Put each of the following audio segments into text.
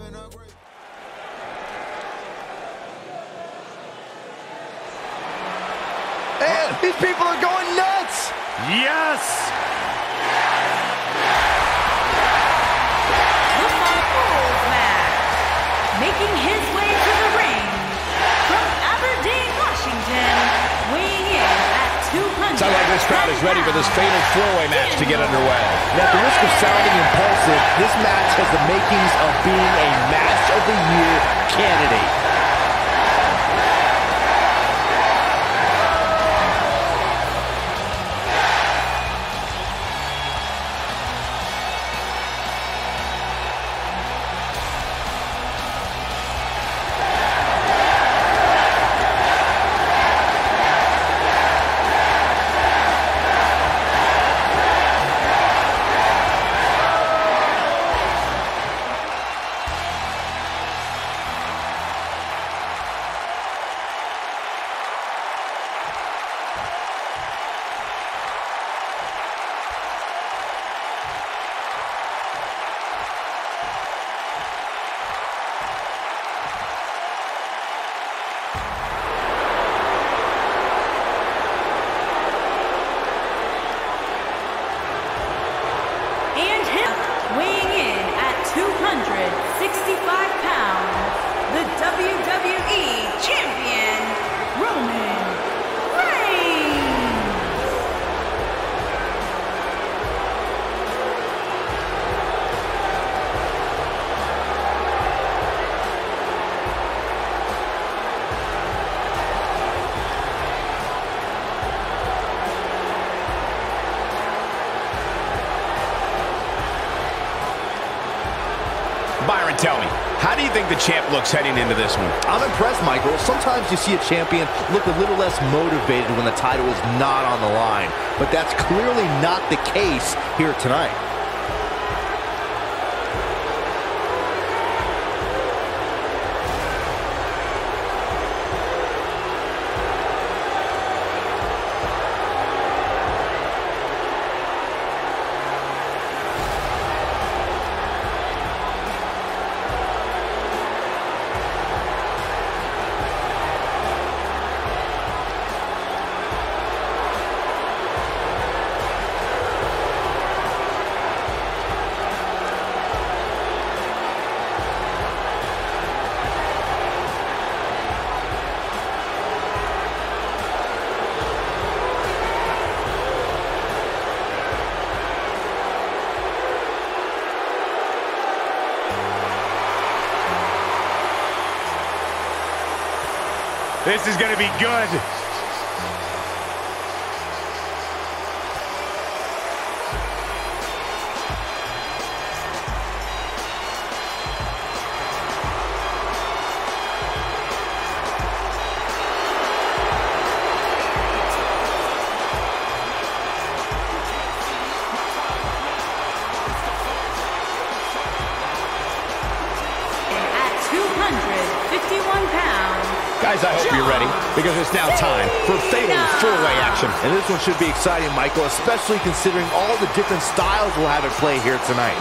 And these people are going nuts! Yes! The Falls match. Making his way to the ring from Aberdeen, Washington, weighing in at 200. Sounds like this crowd is ready for this fatal four-way match to get underway. Now, at the risk of sounding impulsive, this match has the makings of being a Match of the Year candidate. Weighing in at 265 pounds, the WWE Champion, Roman Reigns. Byron, tell me, how do you think the champ looks heading into this one? I'm impressed, Michael. Sometimes you see a champion look a little less motivated when the title is not on the line. But that's clearly not the case here tonight. This is going to be good. At 251 pounds. Guys, I hope you're ready, because it's now time for fatal four-way action. And this one should be exciting, Michael, especially considering all the different styles we'll have at play here tonight.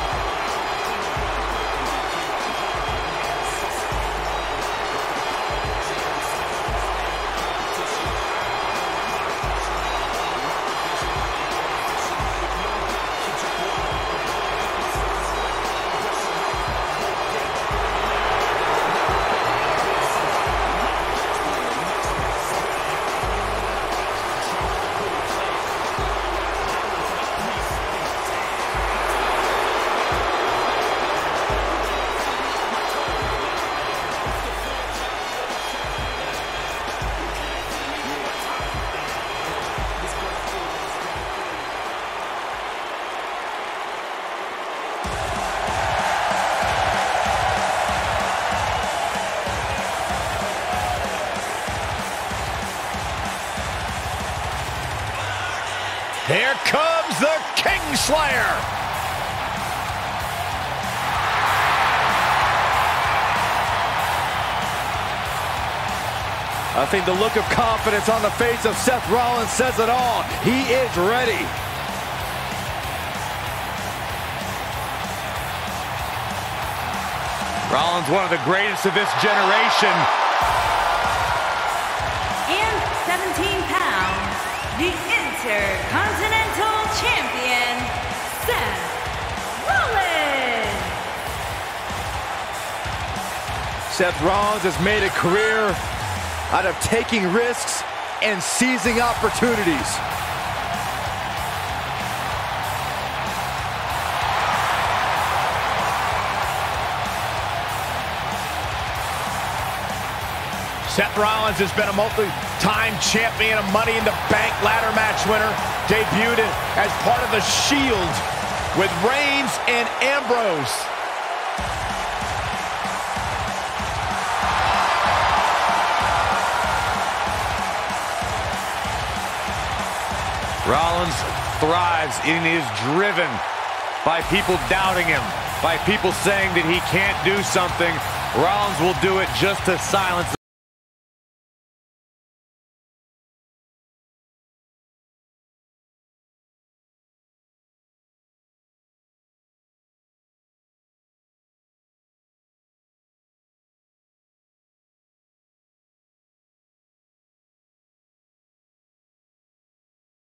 Here comes the Kingslayer. I think the look of confidence on the face of Seth Rollins says it all. He is ready. Rollins, one of the greatest of this generation. And 17 pounds, the Intercontinental Champion, Seth Rollins. Seth Rollins has made a career out of taking risks and seizing opportunities. Seth Rollins has been a multi-time champion, a Money in the Bank ladder match winner, debuted as part of the Shield with Reigns and Ambrose. Rollins thrives and is driven by people doubting him, by people saying that he can't do something. Rollins will do it just to silence